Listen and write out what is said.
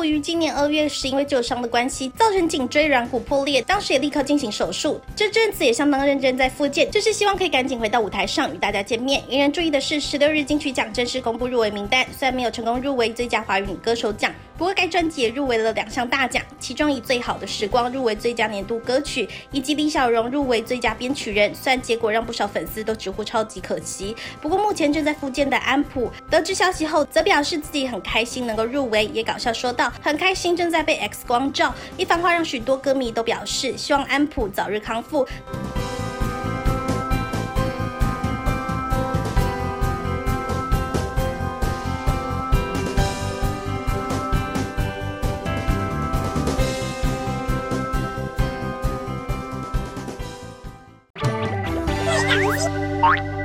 于今年2月时因为旧伤的关系，造成颈椎软骨破裂，当时也立刻进行手术。这阵子也相当认真在复健，就是希望可以赶紧回到舞台上与大家见面。引人注意的是，16日金曲奖正式公布入围名单，虽然没有成功入围最佳华语女歌手奖，不过该专辑也入围了2项大奖，其中以《最好的时光》入围最佳年度歌曲，以及李小荣入围最佳编曲人。虽然结果让不少粉丝都直呼超级可惜，不过目前正在复健的安普得知消息后，则表示自己很开心能够入围，也搞笑说道：“很开心正在被 X 光照。”一番话让许多歌迷都表示希望安普早日康复。 对，